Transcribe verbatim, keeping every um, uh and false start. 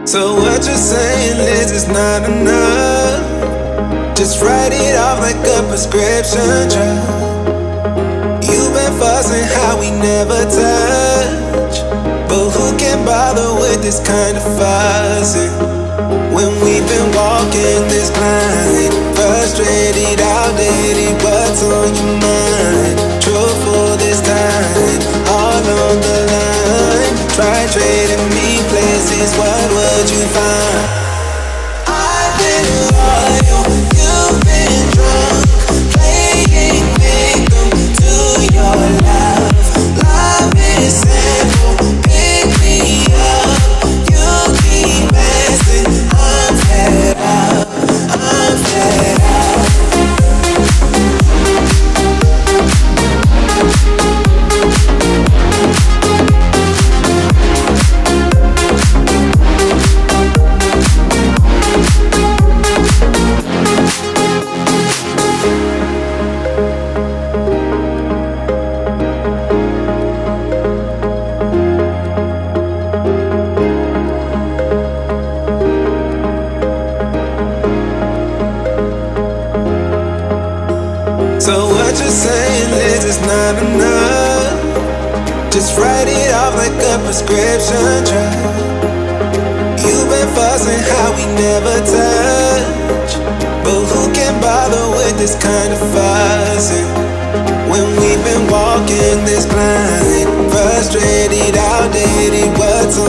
So what you're saying is it's not enough. Just write it off like a prescription drug. You've been fussing how we never touch, but who can bother with this kind of fussing when we've been walking this blind? Frustrated, outdated, what's on your mind? Truthful this time, all on the line. Try trading me places, what would you find? I've been loyal, you've been drunk, playing victim to your love. Love is simple, pick me up. You keep asking, I'm fed up, I'm fed up. So what you're saying is it's not enough. Just write it off like a prescription drug. You've been fussing how we never touch, but who can bother with this kind of fussing when we've been walking this blind? Frustrated, outdated, what's